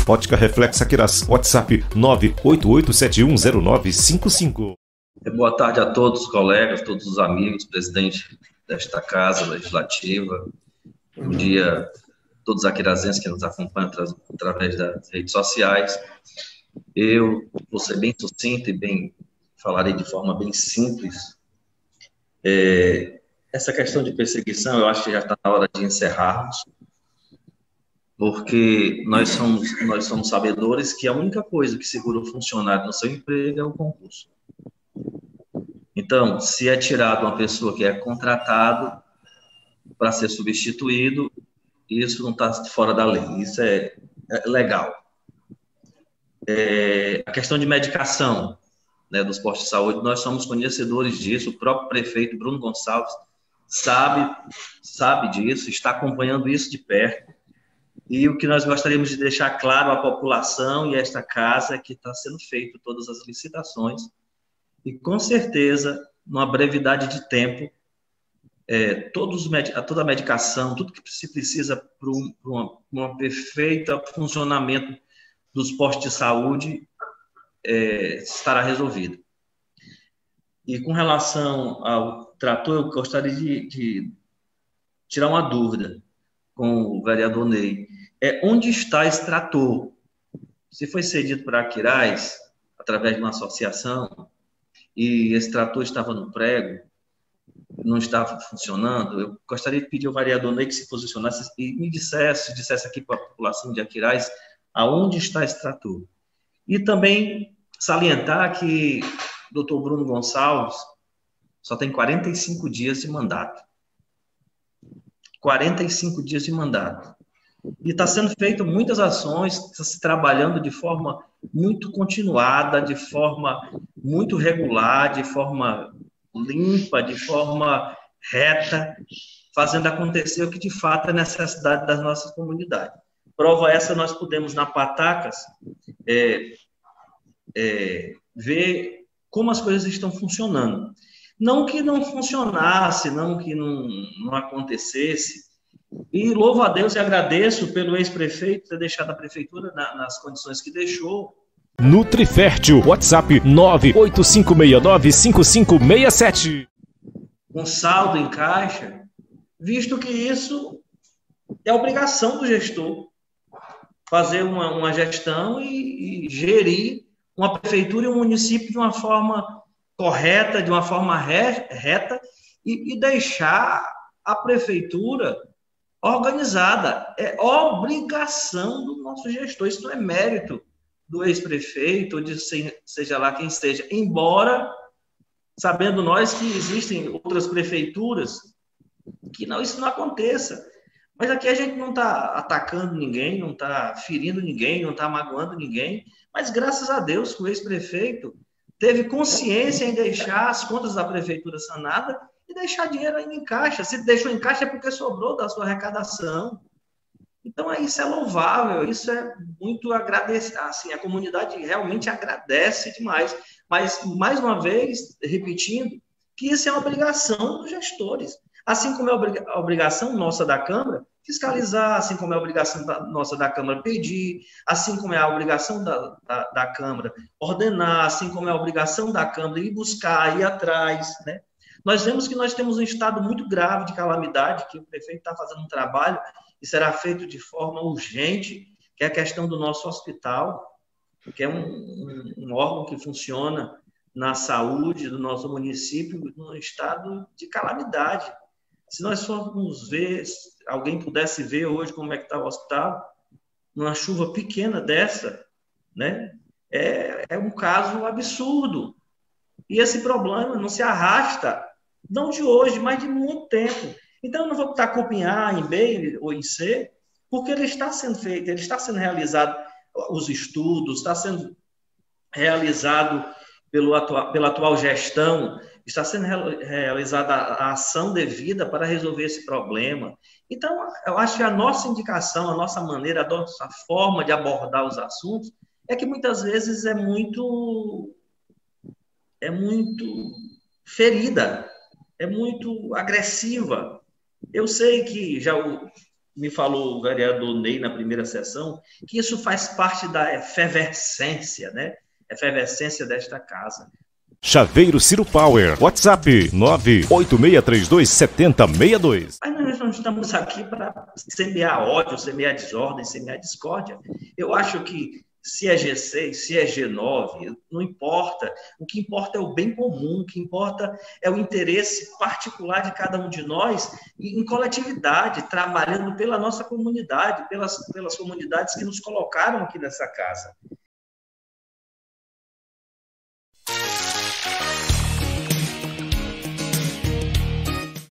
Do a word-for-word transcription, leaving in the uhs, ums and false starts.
Ótica Reflex Aquiraz, WhatsApp nove oito oito sete um zero nove cinco cinco. Boa tarde a todos os colegas, todos os amigos, presidente desta casa legislativa. Bom dia a todos os aquirazenses que nos acompanham através das redes sociais. Eu vou ser bem sucinto e bem, falarei de forma bem simples. É, essa questão de perseguição, eu acho que já está na hora de encerrarmos, porque nós somos, nós somos sabedores que a única coisa que segura o funcionário no seu emprego é o concurso. Então, se é tirado uma pessoa que é contratado para ser substituído, isso não está fora da lei, isso é, é legal. É, a questão de medicação, né, dos postos de saúde, nós somos conhecedores disso, o próprio prefeito Bruno Gonçalves sabe, sabe disso, está acompanhando isso de perto, e o que nós gostaríamos de deixar claro à população e a esta casa é que está sendo feito todas as licitações, e com certeza, numa brevidade de tempo, é, todos, toda a medicação, tudo que se precisa para um, um, um perfeito funcionamento dos postos de saúde é, estará resolvido. E com relação ao trator, eu gostaria de, de tirar uma dúvida com o vereador Ney. É, onde está esse trator? Se foi cedido para Aquiraz, através de uma associação, e esse trator estava no prego, não estava funcionando, eu gostaria de pedir ao vereador Ney que se posicionasse e me dissesse, dissesse aqui para a população de Aquiraz, aonde está esse trator. E também salientar que o doutor Bruno Gonçalves só tem quarenta e cinco dias de mandato. quarenta e cinco dias de mandato. E está sendo feito muitas ações, está se trabalhando de forma muito continuada, de forma muito regular, de forma limpa, de forma reta, fazendo acontecer o que de fato é necessidade das nossas comunidades. Prova essa, nós podemos, na Patacas, é, é, ver como as coisas estão funcionando. Não que não funcionasse, não que não, não acontecesse. E louvo a Deus e agradeço pelo ex-prefeito ter deixado a prefeitura na, nas condições que deixou. Nutrifértil, WhatsApp nove oito cinco seis nove cinco cinco seis sete. Um saldo em caixa, visto que isso é obrigação do gestor, fazer uma, uma gestão e, e gerir uma prefeitura e um município de uma forma correta, de uma forma re, reta, e, e deixar a prefeitura organizada. É obrigação do nosso gestor, isso não é mérito do ex-prefeito, ou de seja lá quem seja, embora, sabendo nós que existem outras prefeituras, que não, isso não aconteça. Mas aqui a gente não está atacando ninguém, não está ferindo ninguém, não está magoando ninguém, mas graças a Deus que o ex-prefeito teve consciência em deixar as contas da prefeitura sanadas e deixar dinheiro ainda em caixa. Se deixou em caixa é porque sobrou da sua arrecadação. Então, isso é louvável, isso é muito agradecer, assim, a comunidade realmente agradece demais. Mas, mais uma vez, repetindo, que isso é uma obrigação dos gestores. Assim como é a obrigação nossa da Câmara fiscalizar, assim como é a obrigação da, nossa da Câmara pedir, assim como é a obrigação da, da, da Câmara ordenar, assim como é a obrigação da Câmara ir buscar, ir atrás, né? Nós vemos que nós temos um estado muito grave de calamidade, que o prefeito está fazendo um trabalho e será feito de forma urgente, que é a questão do nosso hospital, que é um, um, um órgão que funciona na saúde do nosso município, num estado de calamidade. Se nós formos ver, se alguém pudesse ver hoje como é que está o hospital, numa chuva pequena dessa, né, é, é um caso absurdo. E esse problema não se arrasta, não de hoje, mas de muito tempo. Então, eu não vou botar culpa em A, em B ou em C, porque ele está sendo feito, ele está sendo realizado, os estudos, está sendo realizado pelo atual, pela atual gestão, está sendo realizada a ação devida para resolver esse problema. Então, eu acho que a nossa indicação, a nossa maneira, a nossa forma de abordar os assuntos é que muitas vezes é muito, é muito ferida, é muito agressiva. Eu sei que já o, me falou o vereador Ney na primeira sessão, que isso faz parte da efervescência, né? Efervescência desta casa. Chaveiro Ciro Power, WhatsApp nove oito seis três dois sete zero seis dois. Mas nós não estamos aqui para semear ódio, semear desordem, semear discórdia. Eu acho que se é G seis, se é G nove, não importa. O que importa é o bem comum, o que importa é o interesse particular de cada um de nós em coletividade, trabalhando pela nossa comunidade, pelas, pelas comunidades que nos colocaram aqui nessa casa.